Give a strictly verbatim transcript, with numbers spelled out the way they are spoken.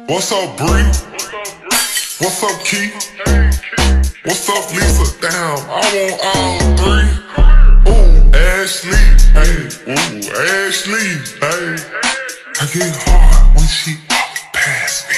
What's up, Bree? What's up, Keith? What's up, Lisa? Damn, I want all three. Ooh, Ashley, hey, ooh, Ashley, hey. I get hard when she walk past.